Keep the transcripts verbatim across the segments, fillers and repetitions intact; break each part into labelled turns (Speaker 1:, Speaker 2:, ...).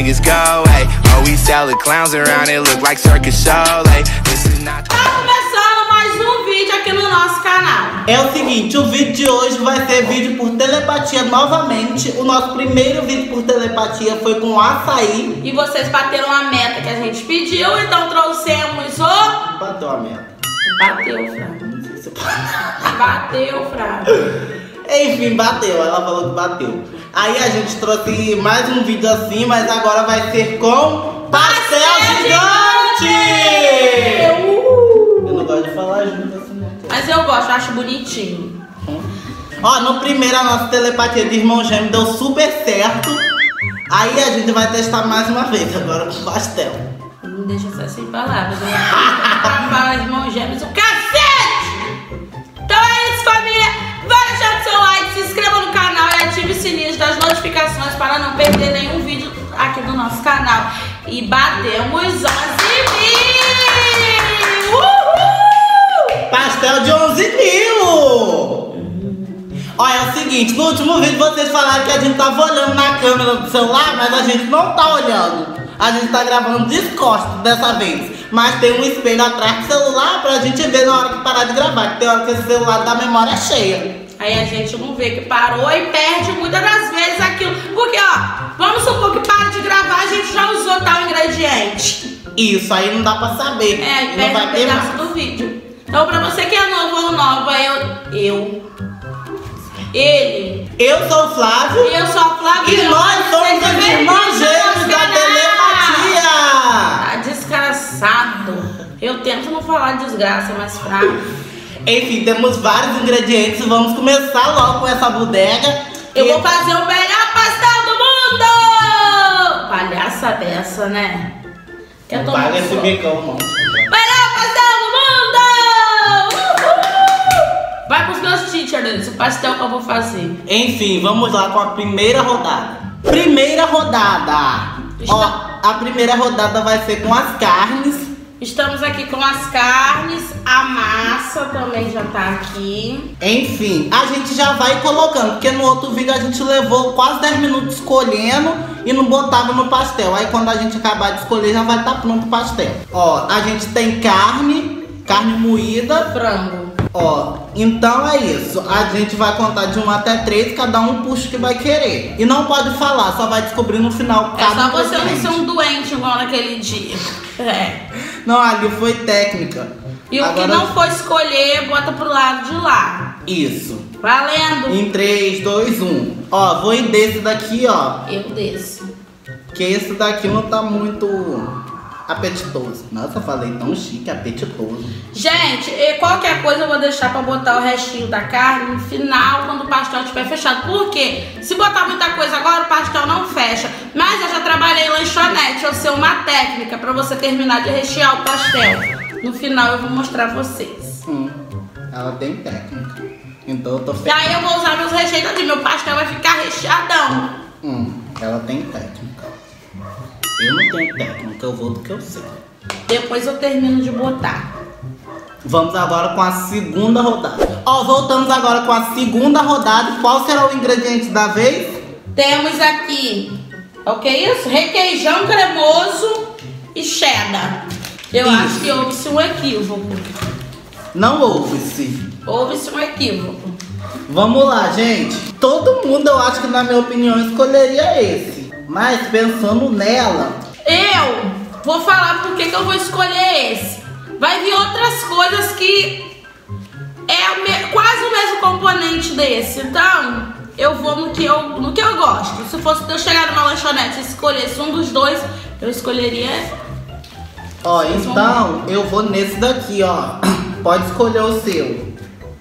Speaker 1: niggas go, hey. Oh, we sell clowns around, it look like circus show, hey. This is not...
Speaker 2: Tá começando mais um vídeo aqui no nosso canal.
Speaker 3: É o seguinte, o vídeo de hoje vai ser vídeo por telepatia novamente. O nosso primeiro vídeo por telepatia foi com o açaí.
Speaker 2: E vocês bateram a meta que a gente pediu, então trouxemos o...
Speaker 3: Bateu a meta.
Speaker 2: Bateu, Fran. Bateu, Fran.
Speaker 3: Enfim, bateu. Ela falou que bateu. Aí a gente trouxe mais um vídeo assim, mas agora vai ser com pastel, pastel gigante! gigante!
Speaker 2: Uh!
Speaker 3: Eu não gosto de falar junto assim, não.
Speaker 2: Mas eu gosto, eu acho bonitinho.
Speaker 3: Ó, no primeiro a nossa telepatia de irmão gêmeo deu super certo. Aí a gente vai testar mais uma vez, agora com pastel.
Speaker 2: Não deixa eu sem palavras. Eu pra falar de irmão gêmeos, o cacete! Então é isso, família. Vai deixar o seu like, se inscreva no canal e ative o sininho das notificações para não perder nenhum vídeo aqui do nosso canal. E batemos onze mil! Uhul!
Speaker 3: Pastel de onze mil! Olha, é o seguinte, no último vídeo vocês falaram que a gente tava olhando na câmera do celular, mas a gente não tá olhando. A gente tá gravando descosto dessa vez. Mas tem um espelho atrás do celular pra gente ver na hora que parar de gravar. Que tem hora que esse celular dá memória cheia.
Speaker 2: Aí a gente não vê que parou e perde muitas das vezes aquilo. Porque, ó, vamos supor que para de gravar, a gente já usou tal ingrediente.
Speaker 3: Isso, aí não dá pra saber.
Speaker 2: É, e
Speaker 3: não
Speaker 2: perde
Speaker 3: vai
Speaker 2: um
Speaker 3: ter
Speaker 2: pedaço
Speaker 3: mais.
Speaker 2: do vídeo. Então, pra você que é novo ou nova, eu... Eu... Ele...
Speaker 3: Eu sou o Flávio.
Speaker 2: E eu sou a Flávia.
Speaker 3: E nós somos os irmãos gêmeos da telepatia.
Speaker 2: Tá desgraçado. Eu tento não falar desgraça, mas fraco.
Speaker 3: Enfim, temos vários ingredientes. Vamos começar logo com essa bodega.
Speaker 2: Eu
Speaker 3: e...
Speaker 2: vou fazer o melhor pastel do mundo! Palhaça dessa, né? Eu tô
Speaker 3: Paga
Speaker 2: muito
Speaker 3: esse
Speaker 2: fo-
Speaker 3: bicão, não.
Speaker 2: Melhor pastel do mundo! Uhul! Vai pros meus teachers, o pastel que eu vou fazer.
Speaker 3: Enfim, vamos lá com a primeira rodada. Primeira rodada.
Speaker 2: Está-
Speaker 3: Ó, a primeira rodada vai ser com as carnes.
Speaker 2: Estamos aqui com as carnes, a massa também já tá aqui.
Speaker 3: Enfim, a gente já vai colocando, porque no outro vídeo a gente levou quase dez minutos escolhendo e não botava no pastel. Aí quando a gente acabar de escolher já vai estar pronto o pastel. Ó, a gente tem carne, carne moída.
Speaker 2: Frango.
Speaker 3: Ó, então é isso. A gente vai contar de um até três, cada um puxa o que vai querer. E não pode falar, só vai descobrir no final
Speaker 2: É
Speaker 3: cada
Speaker 2: só
Speaker 3: um
Speaker 2: você não
Speaker 3: diferente.
Speaker 2: ser um doente igual naquele dia. É.
Speaker 3: Não, ali foi técnica.
Speaker 2: E o
Speaker 3: Agora-
Speaker 2: que não for escolher, bota pro lado de lá.
Speaker 3: Isso.
Speaker 2: Valendo.
Speaker 3: Em três, dois, um. Ó, vou ir desse daqui, ó.
Speaker 2: Eu desse.
Speaker 3: Que esse daqui não tá muito apetitoso. Nossa, falei tão chique, apetitoso.
Speaker 2: Gente, e qualquer coisa eu vou deixar pra botar o restinho da carne no final, quando o pastel estiver fechado. Por quê? Se botar muita coisa agora, o pastel não fecha. Mas eu já trabalhei em lanchonete, eu sei uma técnica pra você terminar de rechear o pastel. No final eu vou mostrar pra vocês.
Speaker 3: Hum, ela tem técnica. Então eu tô
Speaker 2: E
Speaker 3: feliz.
Speaker 2: aí eu vou usar meus recheios ali, meu pastel vai ficar recheadão.
Speaker 3: Hum, ela tem técnica. Eu não tenho técnica, eu vou do que eu sei.
Speaker 2: Depois eu termino de botar.
Speaker 3: Vamos agora com a segunda rodada. Ó, voltamos agora com a segunda rodada. Qual será o ingrediente da vez?
Speaker 2: Temos aqui, o que é isso? Requeijão cremoso e cheddar. Eu
Speaker 3: Isso.
Speaker 2: acho que houve-se um equívoco.
Speaker 3: Não houve-se.
Speaker 2: Houve-se um equívoco.
Speaker 3: Vamos lá, gente. Todo mundo, eu acho que na minha opinião, escolheria esse. Mas pensando nela...
Speaker 2: Eu vou falar por que que eu vou escolher esse. Vai vir outras coisas que é o me- quase o mesmo componente desse. Então, eu vou no que eu, no que eu gosto. Se fosse eu chegar numa lanchonete e escolhesse um dos dois, eu escolheria...
Speaker 3: Ó, então eu vou nesse daqui, ó. Pode escolher o seu.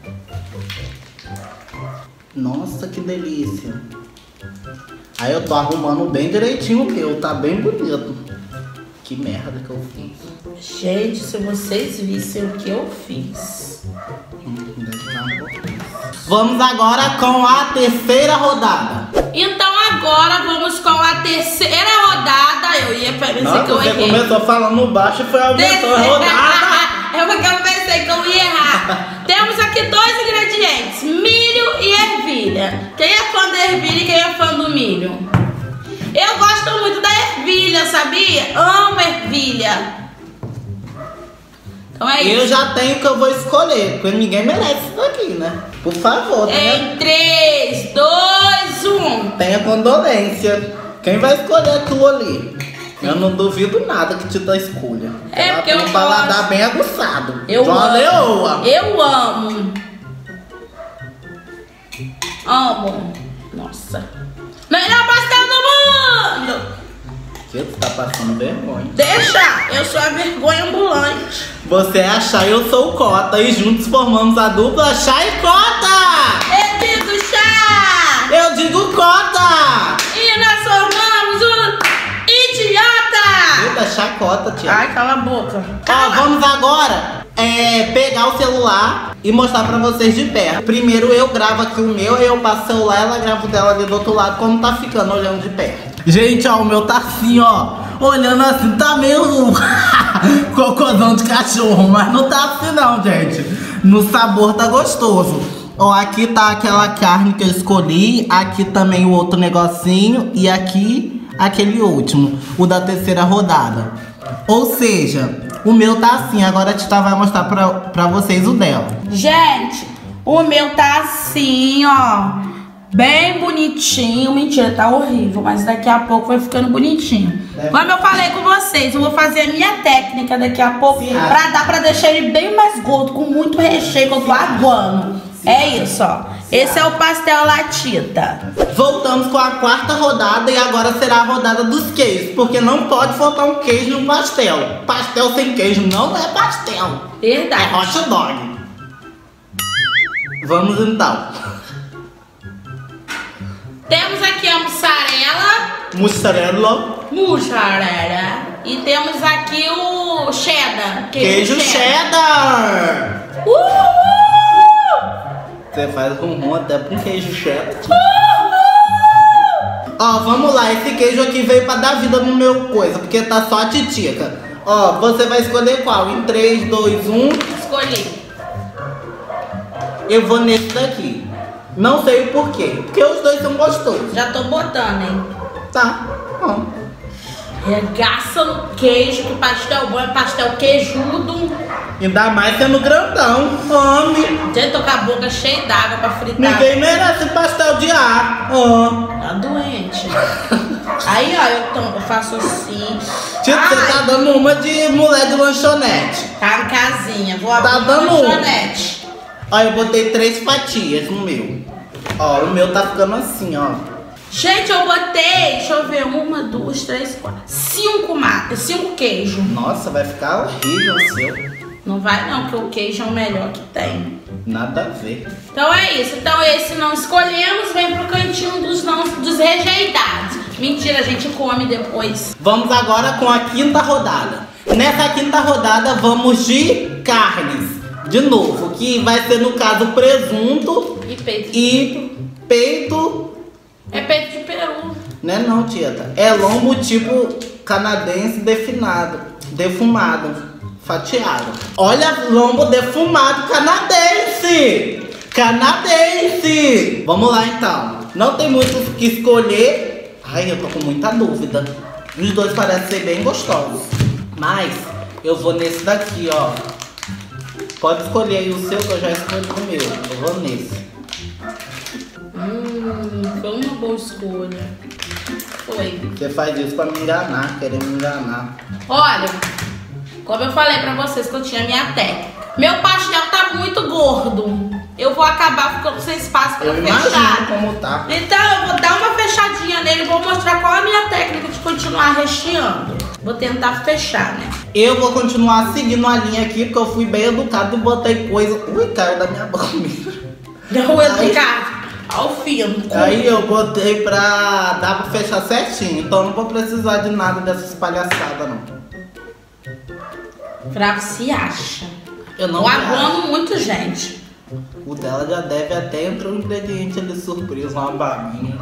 Speaker 3: Nossa, que delícia. Aí eu tô arrumando bem direitinho o meu, tá bem bonito. Que merda que eu fiz.
Speaker 2: Gente, se vocês vissem o que eu fiz.
Speaker 3: Hum, deve dar um pouquinho. Vamos agora com a terceira rodada.
Speaker 2: Então agora vamos com a terceira rodada. Eu ia pensar
Speaker 3: Nossa,
Speaker 2: que eu
Speaker 3: você
Speaker 2: errei.
Speaker 3: começou falando baixo e foi aumentando a rodada.
Speaker 2: É porque eu pensei que eu ia errar. Temos aqui dois ingredientes, milho e ervilha. Quem é fã da ervilha e quem é fã do milho? Eu gosto muito da ervilha. ervilha, sabia? Amo ervilha. Então é isso.
Speaker 3: Eu já tenho o que eu vou escolher, porque ninguém merece isso aqui, né? Por favor, tenha,
Speaker 2: Em três, dois, um.
Speaker 3: tenha condolência. Quem vai escolher aquilo ali? Eu não duvido nada que te dá escolha.
Speaker 2: É,
Speaker 3: Ela
Speaker 2: porque
Speaker 3: tem
Speaker 2: eu
Speaker 3: um paladar
Speaker 2: gosto.
Speaker 3: bem aguçado.
Speaker 2: Eu
Speaker 3: Uma
Speaker 2: amo.
Speaker 3: leoa.
Speaker 2: Eu amo. Amo. Nossa. Melhor pastel do mundo.
Speaker 3: Que tu tá passando vergonha.
Speaker 2: Deixa, eu sou a vergonha ambulante.
Speaker 3: Você é a Chá e eu sou o Cota. E juntos formamos a dupla Chá e Cota.
Speaker 2: Eu digo chá.
Speaker 3: Eu digo Cota.
Speaker 2: E nós formamos o idiota.
Speaker 3: Eita, chacota, tia.
Speaker 2: Ai, cala a boca.
Speaker 3: Ó,
Speaker 2: Cala.
Speaker 3: vamos agora é, pegar o celular e mostrar pra vocês de perto. Primeiro eu gravo aqui o meu, aí eu passo o celular, ela grava o dela ali do outro lado, como tá ficando olhando de perto. Gente, ó, o meu tá assim, ó. Olhando assim, tá meio cocôzão de cachorro, mas não tá assim não, gente. No sabor tá gostoso. Ó, aqui tá aquela carne que eu escolhi, aqui também o outro negocinho e aqui aquele último, o da terceira rodada. Ou seja, o meu tá assim, agora a Tita vai mostrar pra, pra vocês o dela.
Speaker 2: Gente, o meu tá assim, ó. Bem bonitinho. Mentira, tá horrível, mas daqui a pouco vai ficando bonitinho.
Speaker 3: É.
Speaker 2: Como eu falei com vocês, eu vou fazer a minha técnica daqui a pouco.
Speaker 3: Sim.
Speaker 2: Pra dar pra deixar ele bem mais gordo, com muito recheio, que eu tô aguando.
Speaker 3: Sim.
Speaker 2: É isso, ó. Esse é o pastel latita.
Speaker 3: Voltamos com a quarta rodada e agora será a rodada dos queijos, porque não pode faltar um queijo no pastel. Pastel sem queijo não é pastel, é
Speaker 2: Verdade.
Speaker 3: hot dog. Vamos então.
Speaker 2: Temos aqui a mussarela.
Speaker 3: Mussarela,
Speaker 2: Mussarela. E temos aqui o cheddar.
Speaker 3: queijo cheddar.
Speaker 2: Uhul!
Speaker 3: Você faz um rum até com queijo cheddar. Ó, vamos lá, esse queijo aqui veio pra dar vida no meu coisa, porque tá só a titica. Ó, você vai escolher qual? Em três, dois, um.
Speaker 2: Escolhi.
Speaker 3: Eu vou nesse daqui. Não sei o porquê, porque os dois são gostosos.
Speaker 2: Já tô botando, hein?
Speaker 3: Tá, bom.
Speaker 2: Regaça no queijo, que pastel bom é pastel queijudo.
Speaker 3: Ainda mais sendo grandão. Homem,
Speaker 2: Já tô com a boca cheia d'água pra fritar.
Speaker 3: ninguém merece pastel de ar. Ó.
Speaker 2: Tá doente. Aí, ó, eu, tomo, eu faço assim.
Speaker 3: Tipo, você
Speaker 2: Ai,
Speaker 3: tá dando uma de mulher de lanchonete.
Speaker 2: tá em casinha. Vou abrir
Speaker 3: Tá
Speaker 2: uma
Speaker 3: dando um.
Speaker 2: lanchonete.
Speaker 3: Ó, eu botei três fatias no meu. Ó, o meu tá ficando assim, ó.
Speaker 2: Gente, eu botei, deixa eu ver, uma, duas, três, quatro, cinco matas, cinco queijos.
Speaker 3: Nossa, vai ficar horrível o seu.
Speaker 2: Não vai não, porque o queijo é o melhor que tem.
Speaker 3: Nada a ver.
Speaker 2: Então é isso. Então esse não escolhemos, vem pro cantinho dos, não, dos rejeitados. Mentira, a gente come depois.
Speaker 3: Vamos agora com a quinta rodada. Nessa quinta rodada vamos de carnes. De novo, que vai ser no caso presunto
Speaker 2: E peito.
Speaker 3: e peito.
Speaker 2: É peito de peru.
Speaker 3: Né não, tieta? É lombo tipo canadense definado, defumado, fatiado. Olha, lombo defumado canadense! Canadense! Vamos lá então. Não tem muito o que escolher. Ai, eu tô com muita dúvida. Os dois parecem ser bem gostosos. Mas eu vou nesse daqui, ó. Pode escolher aí o seu, que eu já escolhi o meu. Eu vou nesse.
Speaker 2: Hum, foi uma boa escolha. Foi.
Speaker 3: Você faz isso pra me enganar, querer me enganar.
Speaker 2: Olha, como eu falei pra vocês que eu tinha minha técnica. Meu pastel tá muito gordo. Eu vou acabar ficando sem espaço pra
Speaker 3: Eu
Speaker 2: fechar.
Speaker 3: imagino como tá.
Speaker 2: Então eu vou dar uma fechadinha nele e vou mostrar qual é a minha técnica de continuar recheando. Vou tentar fechar, né?
Speaker 3: Eu vou continuar seguindo a linha aqui, porque eu fui bem educado e botei coisa... Ui, caiu da minha boca mesmo.
Speaker 2: Deu educado ao fino.
Speaker 3: Aí eu botei pra dar pra fechar certinho. Então eu não vou precisar de nada dessas palhaçadas, não.
Speaker 2: Fraco se acha.
Speaker 3: Eu não
Speaker 2: Tô
Speaker 3: me
Speaker 2: aguando muito, gente.
Speaker 3: O dela já deve até entrar um ingrediente ali surpresa, uma babinha.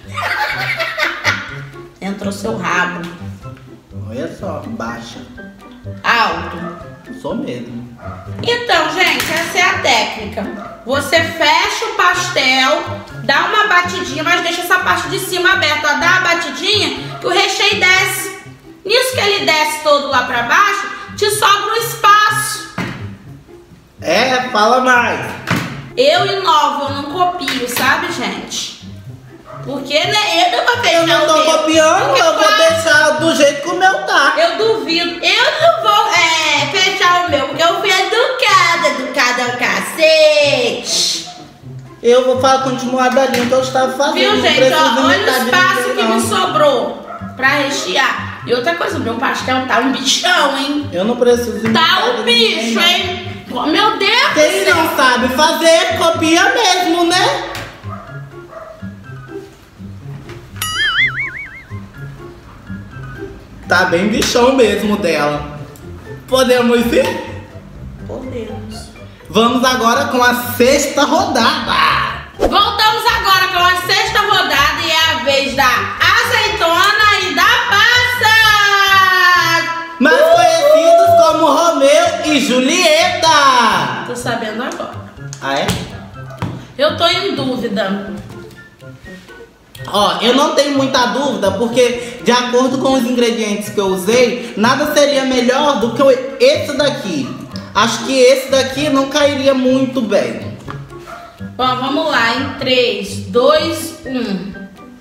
Speaker 2: Entrou seu rabo.
Speaker 3: Olha só, baixa.
Speaker 2: Alto.
Speaker 3: Sou mesmo.
Speaker 2: Então, gente, essa é a técnica. Você fecha o pastel, dá uma batidinha, mas deixa essa parte de cima aberta, ó. Dá a batidinha que o recheio desce. Nisso que ele desce todo lá pra baixo, te sobra um espaço.
Speaker 3: É, fala mais.
Speaker 2: Eu inovo, eu não copio, sabe, gente? Porque né, eu não vou fechar
Speaker 3: Eu não tô
Speaker 2: o meu.
Speaker 3: copiando,
Speaker 2: Porque
Speaker 3: eu vou
Speaker 2: faz-
Speaker 3: deixar do jeito que o meu tá.
Speaker 2: Eu duvido. Eu não vou é, fechar o meu, porque eu fui educada. Educada é o cacete.
Speaker 3: Eu vou falar, continuar da linha que eu estava fazendo.
Speaker 2: Viu,
Speaker 3: não
Speaker 2: gente?
Speaker 3: preciso
Speaker 2: Ó, olha
Speaker 3: imitar
Speaker 2: o
Speaker 3: de
Speaker 2: espaço
Speaker 3: ninguém,
Speaker 2: que
Speaker 3: não.
Speaker 2: me sobrou pra rechear. E outra coisa, o meu pastel tá um bichão, hein?
Speaker 3: Eu não preciso imitar
Speaker 2: Tá um
Speaker 3: de ninguém,
Speaker 2: bicho,
Speaker 3: não.
Speaker 2: hein? Oh, meu Deus do
Speaker 3: Quem
Speaker 2: céu.
Speaker 3: não sabe fazer, copia mesmo, né? Tá bem bichão mesmo dela. Podemos ir?
Speaker 2: Podemos.
Speaker 3: Vamos agora com a sexta rodada.
Speaker 2: Voltamos agora com a sexta rodada e é a vez da azeitona e da passa.
Speaker 3: Mais conhecidos como Romeu e Julieta.
Speaker 2: Tô sabendo agora.
Speaker 3: Ah, é?
Speaker 2: Eu tô em dúvida.
Speaker 3: Ó, eu não tenho muita dúvida, porque de acordo com os ingredientes que eu usei, nada seria melhor do que o- esse daqui. Acho que esse daqui não cairia muito bem.
Speaker 2: Bom, vamos lá, em três, dois, um.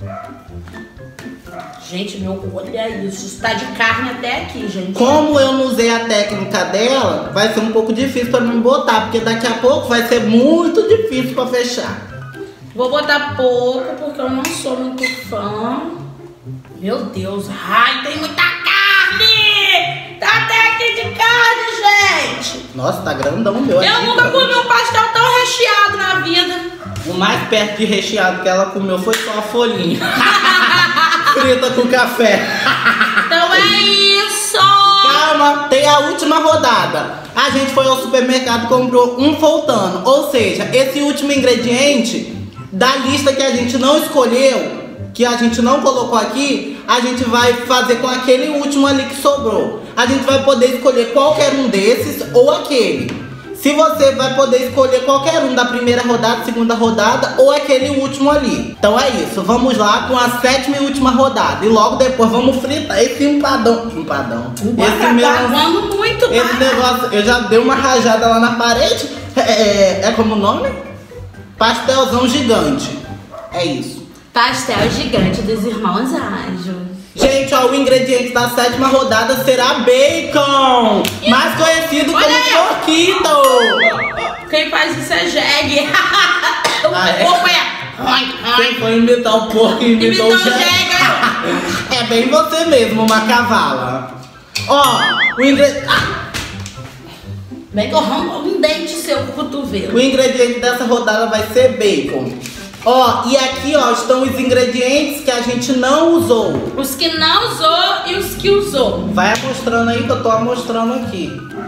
Speaker 2: Gente, meu, olha isso. Isso tá de carne até aqui, gente.
Speaker 3: Como eu não usei a técnica dela, vai ser um pouco difícil pra mim botar, porque daqui a pouco vai ser muito difícil pra fechar.
Speaker 2: Vou botar pouco, porque eu não sou muito fã. Meu Deus, ai, tem muita carne! Tá até aqui de carne, gente!
Speaker 3: Nossa, tá grandão o meu.
Speaker 2: Eu
Speaker 3: aqui,
Speaker 2: nunca
Speaker 3: cara.
Speaker 2: comi um pastel tão recheado na vida.
Speaker 3: O mais perto de recheado que ela comeu foi só a folhinha. Frita com café.
Speaker 2: Então é isso!
Speaker 3: Calma, tem a última rodada. A gente foi ao supermercado e comprou um faltando. Ou seja, esse último ingrediente da lista que a gente não escolheu, que a gente não colocou aqui, a gente vai fazer com aquele último ali que sobrou. A gente vai poder escolher qualquer um desses ou aquele. Se você vai poder escolher qualquer um da primeira rodada, segunda rodada ou aquele último ali. Então é isso, vamos lá com a sétima e última rodada. E logo depois vamos fritar esse empadão. Empadão. Esse
Speaker 2: Tá
Speaker 3: meu,
Speaker 2: aguando muito,
Speaker 3: esse
Speaker 2: tá?
Speaker 3: negócio, eu já dei uma rajada lá na parede. É, é, é como o nome? Pastelzão gigante. É isso.
Speaker 2: Pastel gigante dos irmãos Anjos.
Speaker 3: Gente, ó, o ingrediente da sétima rodada será bacon, mais conhecido como
Speaker 2: Olha aí.
Speaker 3: porquito.
Speaker 2: Quem faz isso é jegue. O
Speaker 3: Ah, é?
Speaker 2: corpo é...
Speaker 3: Quem foi imitar o porco e imitou
Speaker 2: Imitou
Speaker 3: o
Speaker 2: o
Speaker 3: jegue?
Speaker 2: jegue.
Speaker 3: É bem você mesmo, uma cavala. Ó, o ingrediente...
Speaker 2: Bem que eu arranco um dente seu com o cotovelo.
Speaker 3: O ingrediente dessa rodada vai ser bacon. Ó, e aqui, ó, estão os ingredientes que a gente não usou.
Speaker 2: Os que não usou e os que usou.
Speaker 3: Vai mostrando aí que eu tô mostrando aqui.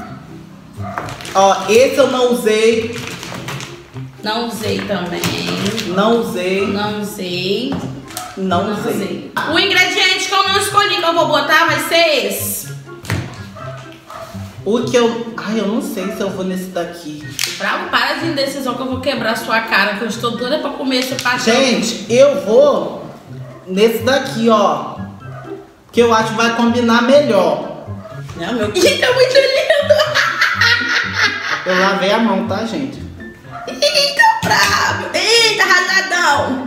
Speaker 3: Ó, esse eu não usei.
Speaker 2: Não usei também.
Speaker 3: Não usei.
Speaker 2: Não usei.
Speaker 3: Não,
Speaker 2: Não
Speaker 3: usei.
Speaker 2: usei. O ingrediente que eu não escolhi que eu vou botar vai ser esse.
Speaker 3: O que eu... Ai, eu não sei se eu vou nesse daqui.
Speaker 2: Bravo, para de indecisão que eu vou quebrar sua cara, que eu estou doida pra comer esse pastel.
Speaker 3: Gente, eu vou nesse daqui, ó. Que eu acho que vai combinar melhor.
Speaker 2: Não, meu Deus, é muito lindo.
Speaker 3: Eu lavei a mão, tá, gente?
Speaker 2: Eita, bravo. Eita, rasadão.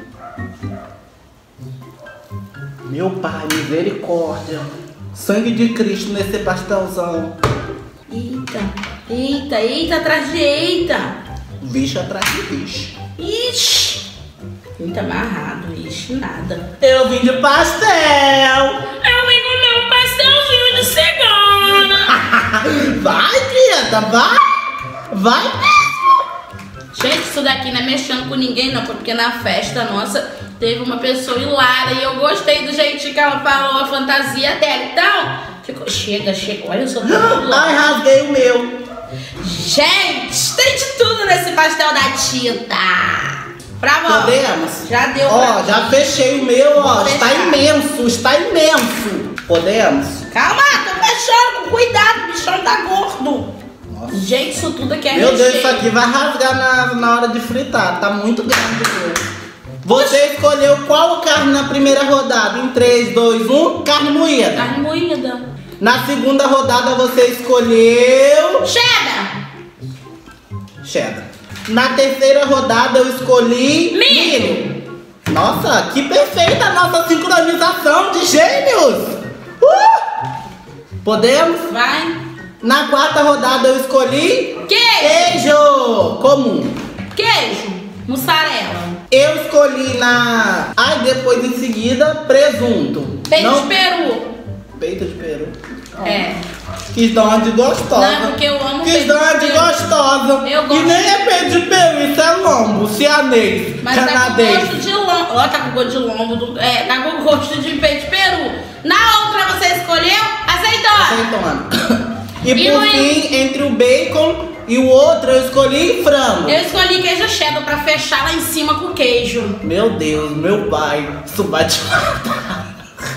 Speaker 3: Meu pai, misericórdia. Sangue de Cristo nesse pastelzão.
Speaker 2: Eita, eita, eita, atrás de eita.
Speaker 3: Bicho atrás de bicho.
Speaker 2: Ixi. Muito amarrado, ixi, nada.
Speaker 3: Eu vim de pastel.
Speaker 2: Eu vim comer um pastelzinho de cigana.
Speaker 3: Vai, criança, vai. Vai mesmo.
Speaker 2: Gente, isso daqui não é mexendo com ninguém não, porque na festa nossa teve uma pessoa hilária e eu gostei do jeitinho que ela falou, a fantasia dela. Então, ficou, chega, chega, olha, eu sou tão louca.
Speaker 3: Ai, rasguei o meu.
Speaker 2: Gente, tem de tudo nesse pastel da Tita. Pra vó.
Speaker 3: Podemos?
Speaker 2: Já deu
Speaker 3: Ó,
Speaker 2: pra
Speaker 3: já
Speaker 2: mim.
Speaker 3: fechei o meu, ó.
Speaker 2: Vou
Speaker 3: Está
Speaker 2: fechar.
Speaker 3: imenso, está imenso. Podemos?
Speaker 2: Calma, tô fechando, com cuidado, o bichão tá gordo.
Speaker 3: Nossa.
Speaker 2: Gente, isso tudo aqui é
Speaker 3: Meu Deus,
Speaker 2: recheio.
Speaker 3: isso aqui vai rasgar na, na hora de fritar. Tá muito grande o meu. Você escolheu qual carne na primeira rodada? Em três, dois, um, carne moída.
Speaker 2: Carne moída.
Speaker 3: Na segunda rodada você escolheu...
Speaker 2: Cheddar.
Speaker 3: Cheddar. Na terceira rodada eu escolhi...
Speaker 2: Milho.
Speaker 3: milho. Nossa, que perfeita a nossa sincronização de gêmeos. Uh! Podemos?
Speaker 2: Vai.
Speaker 3: Na quarta rodada eu escolhi...
Speaker 2: Queijo.
Speaker 3: Queijo comum.
Speaker 2: Queijo. Mussarela.
Speaker 3: Eu escolhi na... Aí depois em seguida, presunto.
Speaker 2: Peito
Speaker 3: Não...
Speaker 2: de peru.
Speaker 3: Peito de peru.
Speaker 2: É.
Speaker 3: Quis dar uma de gostosa.
Speaker 2: Não, porque eu amo
Speaker 3: Quis
Speaker 2: peito
Speaker 3: dar uma
Speaker 2: de
Speaker 3: de
Speaker 2: peru.
Speaker 3: gostosa.
Speaker 2: Eu
Speaker 3: E
Speaker 2: gosto.
Speaker 3: nem é peito de peru, isso é lombo, cianês,
Speaker 2: Mas tá com
Speaker 3: canadense.
Speaker 2: gosto de lombo. Ó, tá com gosto de lombo. Do... É, tá com gosto de peito de peru. Na outra você escolheu azeitona.
Speaker 3: Azeitona. E,
Speaker 2: E
Speaker 3: por
Speaker 2: no-
Speaker 3: fim, entre o bacon e o outro, eu escolhi frango.
Speaker 2: Eu escolhi queijo cheddar pra fechar lá em cima com queijo.
Speaker 3: Meu Deus, meu pai, isso vai te matar.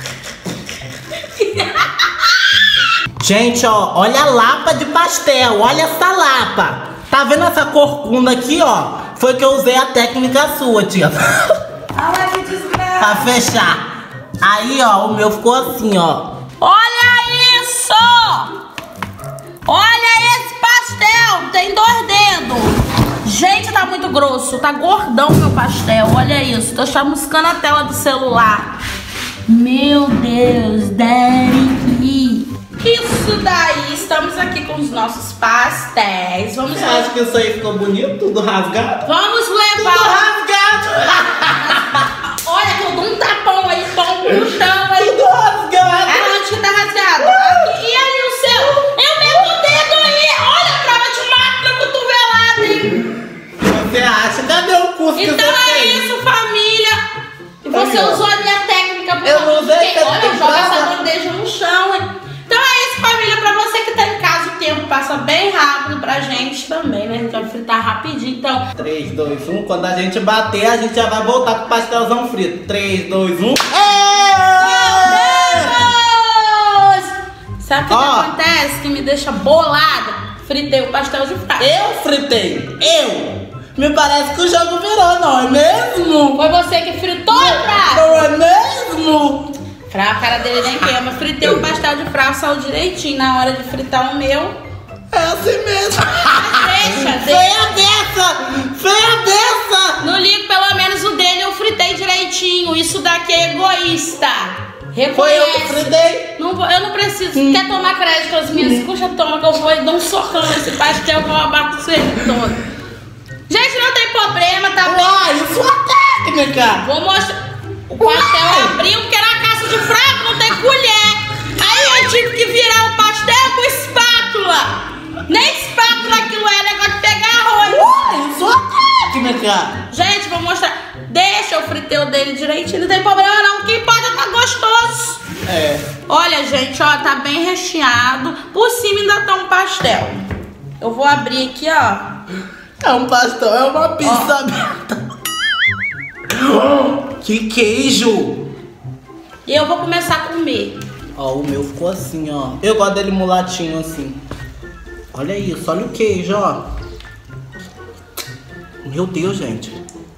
Speaker 3: Gente, ó, olha a lapa de pastel, olha essa lapa. Tá vendo essa corcunda aqui, ó? Foi que eu usei a técnica sua, tia.
Speaker 2: Olha que desgraça.
Speaker 3: Pra fechar. Aí, ó, o meu ficou assim, ó.
Speaker 2: Olha isso! Olha esse pastel! Tem dois dedos. Gente, tá muito grosso. Tá gordão meu pastel. Olha isso. Tô chamuscando a tela do celular. Meu Deus, Daddy. Isso daí. Estamos aqui com os nossos pastéis. Vamos
Speaker 3: Você acha que isso aí ficou bonito? Tudo rasgado?
Speaker 2: Vamos
Speaker 3: Tudo
Speaker 2: levar.
Speaker 3: rasgado!
Speaker 2: Olha que eu dou um tapão aí, pão no chão aí.
Speaker 3: Tudo rasgado!
Speaker 2: É onde que tá rasgado? Aqui. E ali o seu? Eu meto o dedo aí. Olha a prova de máquina cotovelada, hein?
Speaker 3: Você acha? Cadê o curso que
Speaker 2: Então
Speaker 3: você
Speaker 2: é
Speaker 3: fez?
Speaker 2: isso, família. E você
Speaker 3: Aí, ó.
Speaker 2: usou a minha técnica. Por
Speaker 3: Eu
Speaker 2: favor,
Speaker 3: não usei
Speaker 2: porque,
Speaker 3: técnica
Speaker 2: olha, joga
Speaker 3: nada.
Speaker 2: essa bandeja no chão, hein? Então é isso, família. Pra você que tá em casa, o tempo passa bem rápido. Pra gente também, né? A gente vai fritar rapidinho, então...
Speaker 3: três, dois, um. Quando a gente bater, a gente já vai voltar com o pastelzão frito. três, dois, um.
Speaker 2: Deus! Sabe o que, que
Speaker 3: Ó.
Speaker 2: acontece que me deixa bolada? Fritei o pastel de frango.
Speaker 3: Eu fritei. Eu. Me parece que o jogo virou, não é mesmo?
Speaker 2: Foi você que fritou, Fra?
Speaker 3: Não é mesmo?
Speaker 2: Fra, a cara dele nem queima. Fritei o pastel de frango, saiu direitinho. Na hora de fritar o meu,
Speaker 3: É assim mesmo.
Speaker 2: deixa, deixa.
Speaker 3: Feia dessa! Feia dessa!
Speaker 2: Não ligo, pelo menos o dele eu fritei direitinho. Isso daqui é egoísta. Reconhece.
Speaker 3: Foi eu que fritei.
Speaker 2: Não vou, eu não preciso. Quer tomar crédito com as minhas cuxas? Toma que eu vou e dou um socão nesse pastel que eu abato o ele todo. Gente, não tem problema, tá bem?
Speaker 3: Uai, isso é técnica.
Speaker 2: Vou mostrar. O pastel
Speaker 3: Uai.
Speaker 2: abriu porque era caça de frango, não tem colher. Aí eu tive que virar o pastel com espátula. Nem espátula aquilo é, negócio de pegar arroz.
Speaker 3: Uai, isso é técnica.
Speaker 2: Gente, vou mostrar. Deixa eu fritei o dele direitinho, não tem problema não. O que importa é tá gostoso.
Speaker 3: É.
Speaker 2: Olha, gente, ó, tá bem recheado. Por cima ainda tá um pastel. Eu vou abrir aqui, ó.
Speaker 3: É um pastel, é uma pizza aberta. Que queijo!
Speaker 2: E eu vou começar a comer.
Speaker 3: Ó, o meu ficou assim, ó. Eu gosto dele mulatinho assim. Olha isso, olha o queijo, ó. Meu Deus, gente.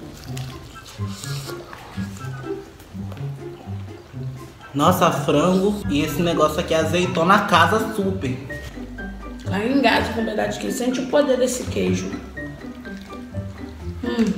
Speaker 3: Nossa, frango e esse negócio aqui azeitona casa super.
Speaker 2: Aí engata com verdade que sente o poder desse queijo. Hum.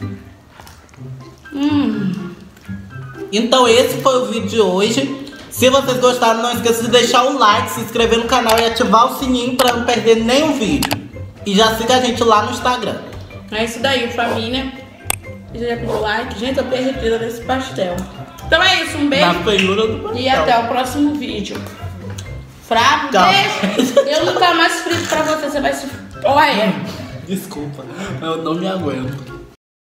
Speaker 2: Hum.
Speaker 3: Então esse foi o vídeo de hoje. Se vocês gostaram, não esqueça de deixar o like, se inscrever no canal e ativar o sininho para não perder nenhum vídeo. E já siga a gente lá no Instagram.
Speaker 2: É isso daí, família. Já pediu like? Gente, eu tô derretida nesse pastel. Então é isso, um beijo
Speaker 3: Na feiura do pastel.
Speaker 2: e até o próximo vídeo. Fraco,
Speaker 3: Calma.
Speaker 2: deixa. Eu nunca mais frito pra você, você vai se... Olha.
Speaker 3: Desculpa, eu não me aguento.